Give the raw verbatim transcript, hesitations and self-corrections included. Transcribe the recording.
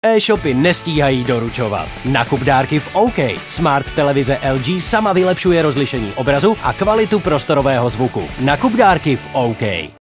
E-shopy nestíhají doručovat. Nakup dárky v OK. Smart televize L G sama vylepšuje rozlišení obrazu a kvalitu prostorového zvuku. Nakup dárky v OK.